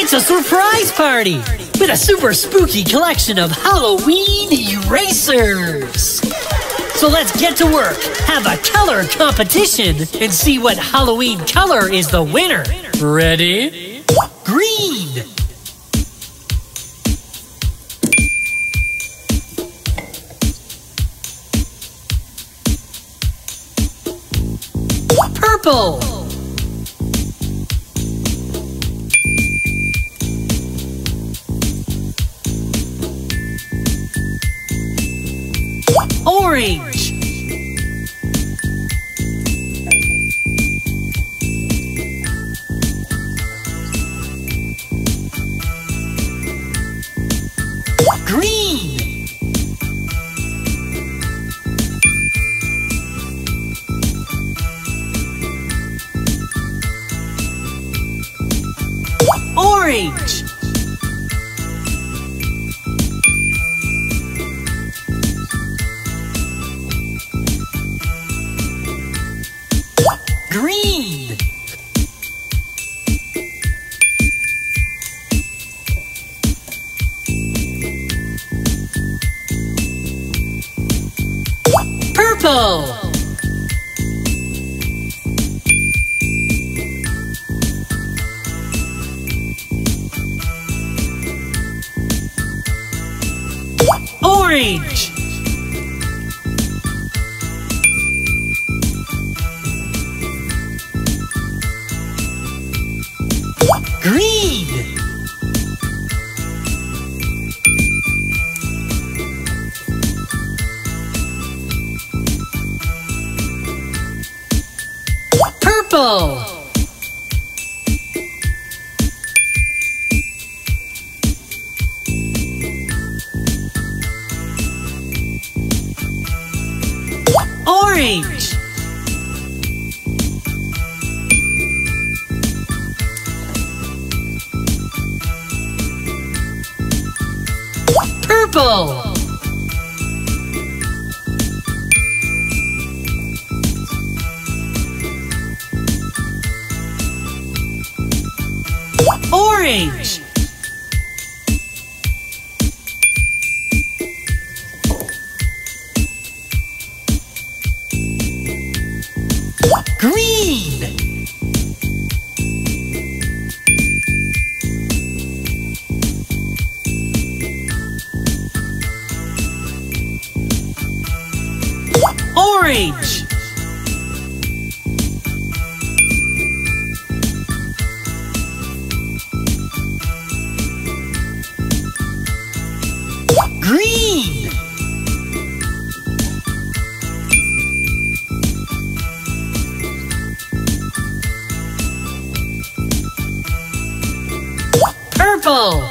It's a surprise party with a super spooky collection of Halloween erasers. So let's get to work, have a color competition, and see what Halloween color is the winner. Ready? Green. Purple. Orange. Green. Orange. Green. Purple. Orange. Green. Purple. Orange. Purple. Orange. Green. Orange. Green. Purple.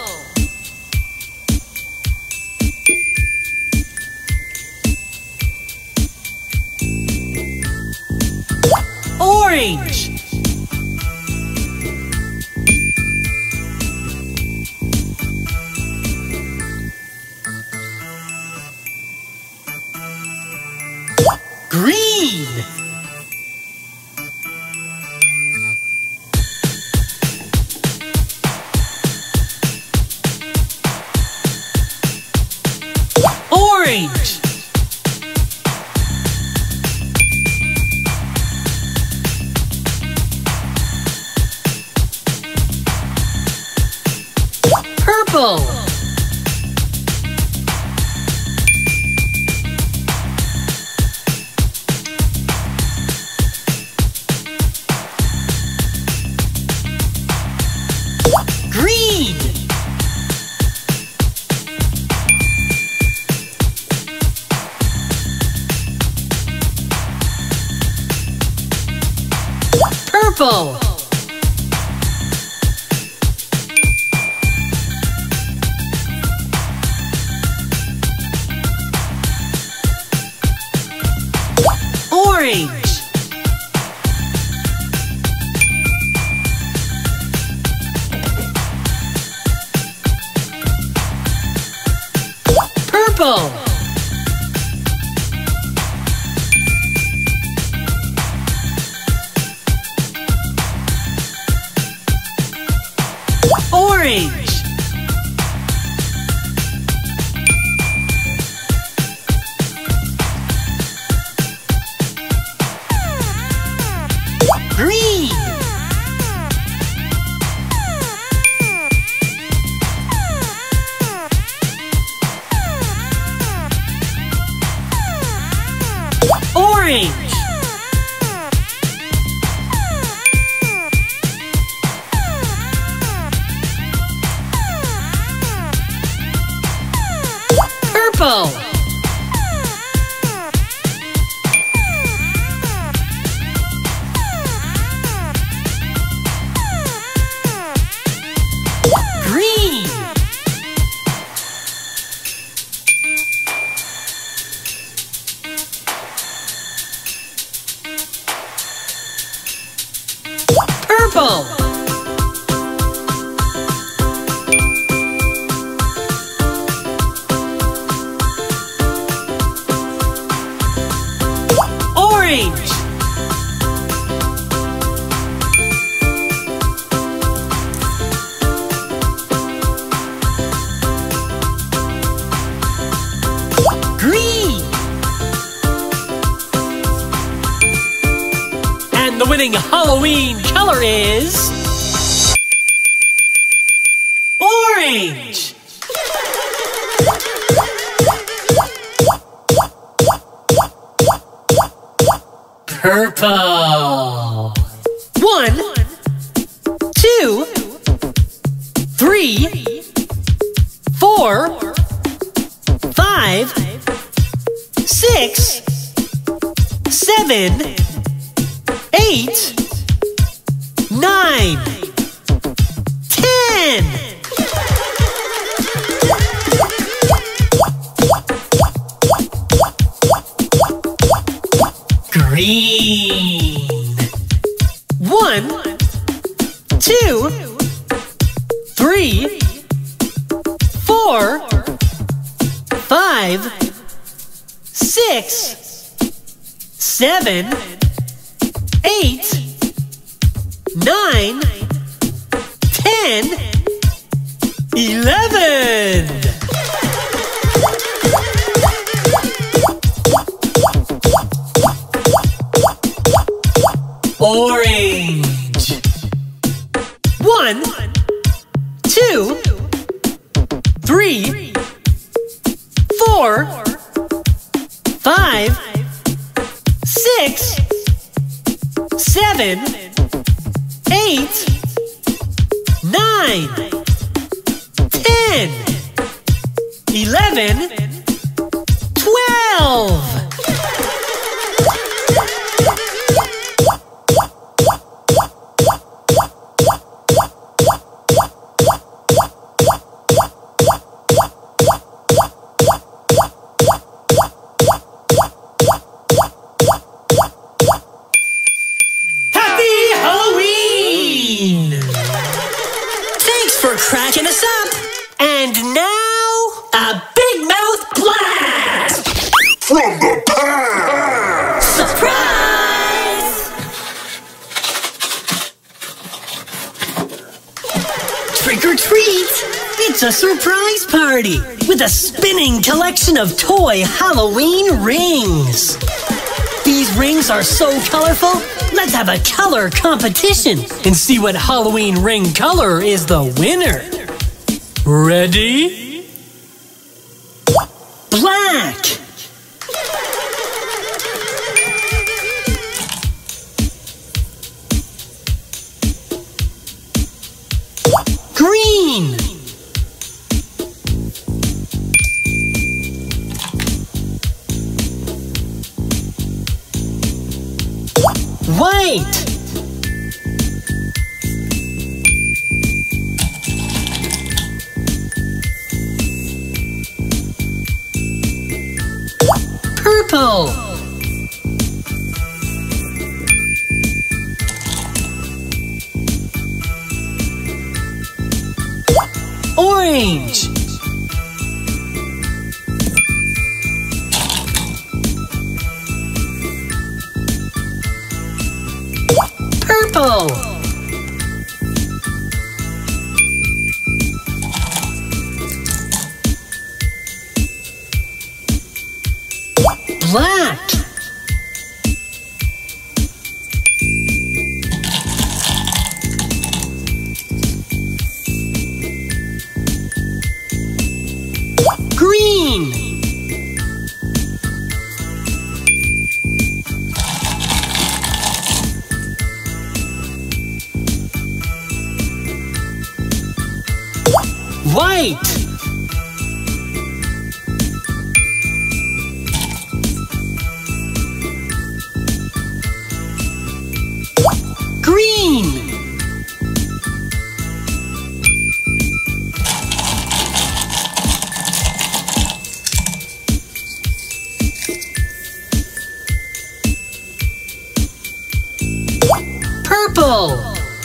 Orange. Green. Orange. Purple. Green. Purple. Orange. Purple. Orange. Orange. Green. Orange. Purple. Green. Purple. Orange. Green. And the winning Halloween color is orange. Purple. 1, 2, 3, 4, 5, 6, 7, 8, 9, 10. Green. 1, 2, 3, 4, 5, 6, 7, 8, 9, 10, 11. Orange. 1, 2, 3, 4, 5, 6, 7, 8, 9, 10, 11, 12. For cracking us up. And now, a big mouth blast from the past. Surprise! Trick or treat! It's a surprise party with a spinning collection of toy Halloween rings. These rings are so colorful, let's have a color competition and see what Halloween ring color is the winner. Ready? Black. Green. White. Purple. Orange. Purple. White. Green. Purple.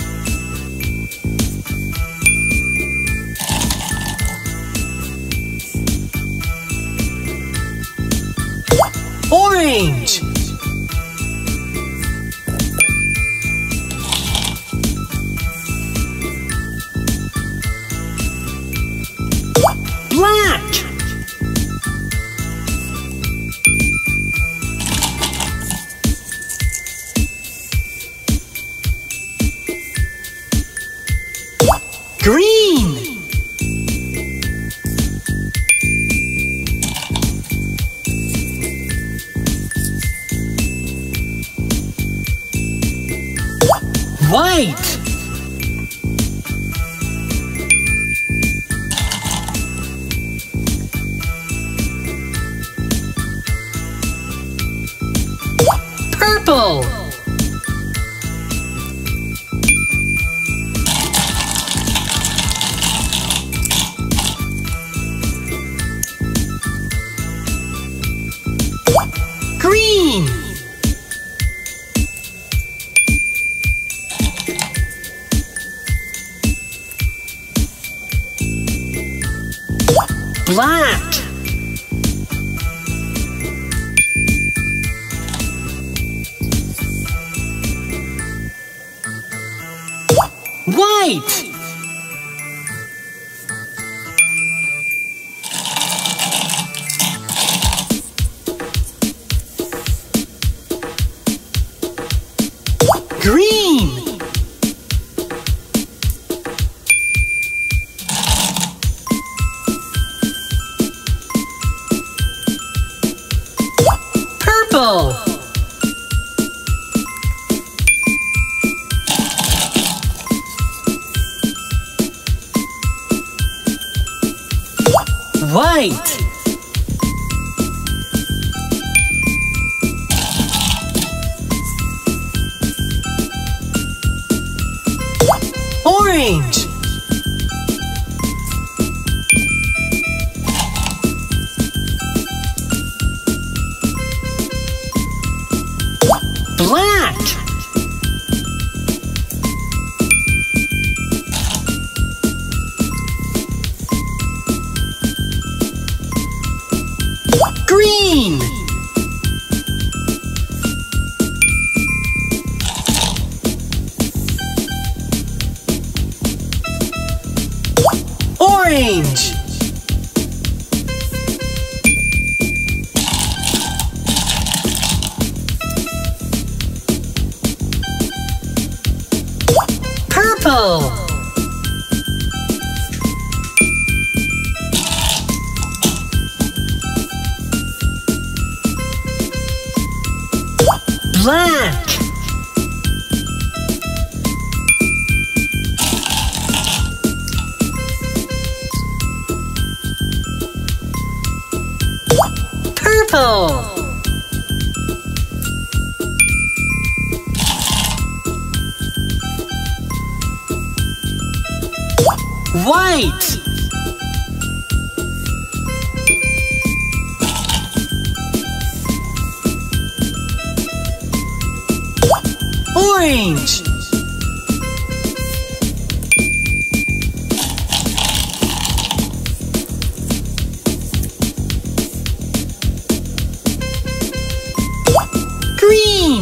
Orange. Black. Green. White. Purple. Green. Black. White. Green. Purple. White. Orange. Black. Green. Orange. Purple. Black. Purple. White. Orange. Green.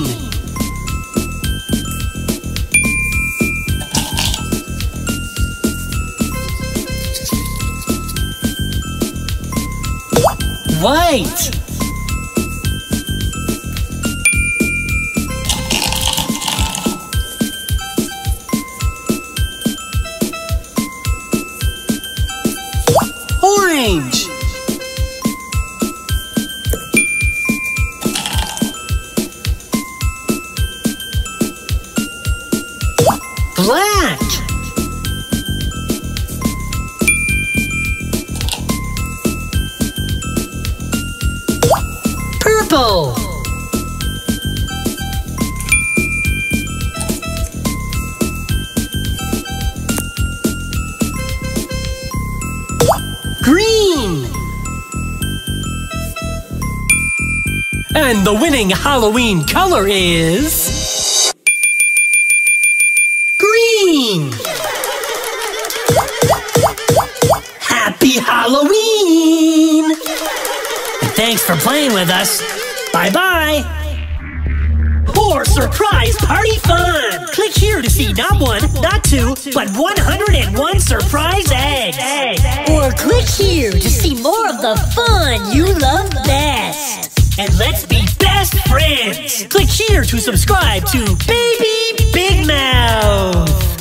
White. Orange. Black. And the winning Halloween color is... green! Happy Halloween! And thanks for playing with us. Bye-bye! More surprise party fun! Click here to see not one, not two, but 101 surprise eggs! Or click here to see more of the fun you love best! And let's be best friends! Click here to subscribe to Baby Big Mouth!